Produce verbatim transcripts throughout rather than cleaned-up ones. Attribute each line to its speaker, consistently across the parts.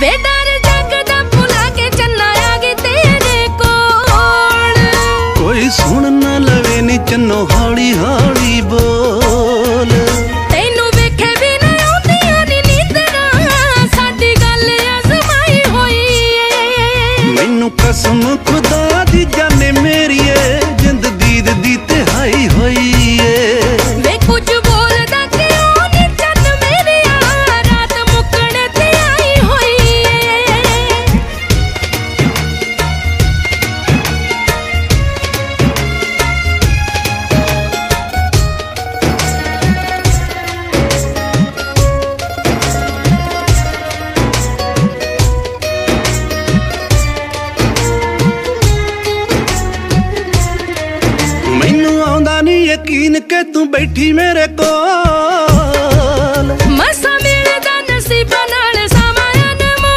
Speaker 1: बेडर जगदा भुला के चन्ना आ गई तेरे कोल।
Speaker 2: कोई सुन ना लवे नी चन्नो हौली हौली बोल।
Speaker 1: तेनू वेखे भी ना आउंदियां नी नींदरां साडी गल अजमाई होई है।
Speaker 2: मैनू कसम खुदा दी जाने मेरीए जिंद दीद दी तिहाई होई है।
Speaker 1: वे कुछ बोलदा क्यों नी चन्न मेरे आ रात मुकण ते आई होई है।
Speaker 2: मैनू आउंदा नी यकीन के तू बैठी मेरे कोल।
Speaker 1: मसा मिलदा नसीबा नाल सामाया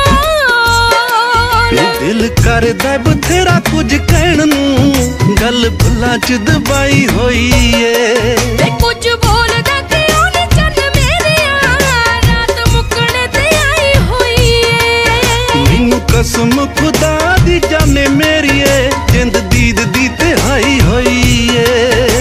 Speaker 1: अनमोल।
Speaker 2: दिल करदा बथेरा कुछ कहण नू गल भुल्लां च दबाई होई है।
Speaker 1: वे कुछ बोलदा क्यों नी चन्न मेरे आ रात मुकण ते आई होई है।
Speaker 2: मैनू कसम खुदा दी जाने मेरीए जिंद दीद दी तिहाई होई है।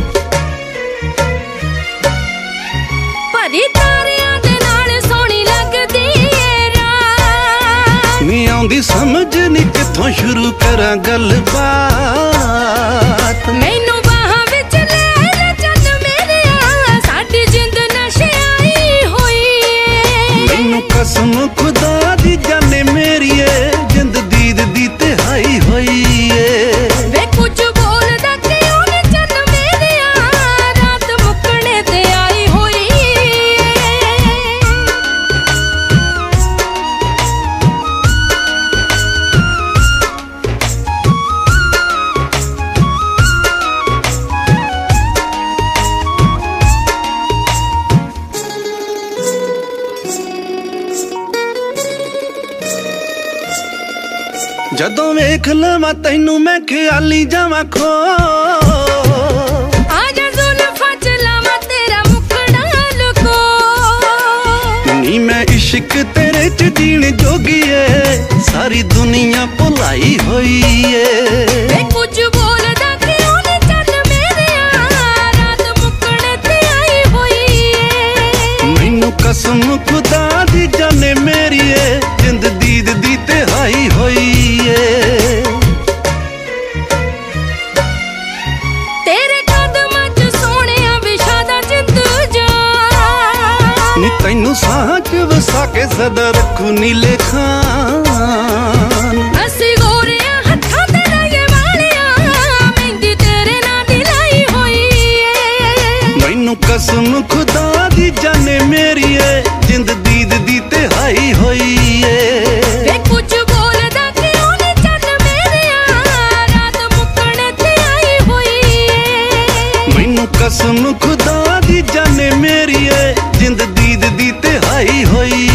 Speaker 1: भरी तारियां दे नाल सोहनी लगदी ए रात।
Speaker 2: नी आउंदी समझ नी कित्थों शुरू करां गलबात।
Speaker 1: मैनू बाहां विच ले ले चन्न मेरे आ साडी जिंद नशे आई होई है।
Speaker 2: मैनू कसम खुदा दी जाने मेरीए जिंद दीद दी तिहाई होई है।
Speaker 1: वे कुछ बोलदा क्यों नी चन्न मेरे आ रात मुकणे ते आई होई है।
Speaker 2: जदों वेख लवां तैनू मैं ख्याली जावां खो।
Speaker 1: आजा जुल्फां च लावां तेरा मुखड़ा लुको।
Speaker 2: नी मैं इश्क तेरे च जीण जोगी है सारी दुनिया भुलाई होई है।
Speaker 1: वे कुछ बोलदा क्यों नी चन्न मेरे आ रात मुकण ते आई होई है।
Speaker 2: मैनू कसम खुदा दी जाने मेरीए जिंद दीद दी तिहाई होई है।
Speaker 1: तेरे कदमां च सोहणिया विछादा जिंद जान।
Speaker 2: नी तैनू साह च वसा के सदा रखू नीले खान।
Speaker 1: असी गोरियां हत्थां ते लाए वालियां मेहंदी तेरे नां दी लाई होई है।
Speaker 2: मैनू कसम खुदा दी जाने मेरीए जिंद दीद दी तिहाई होई है।
Speaker 1: वे कुछ बोलदा क्यों नी चन्न मेरे आ रात मुकण ते आई होई है।
Speaker 2: मैनू कसम खुदा दी जाने मेरीए जिंद दीद दी तिहाई होई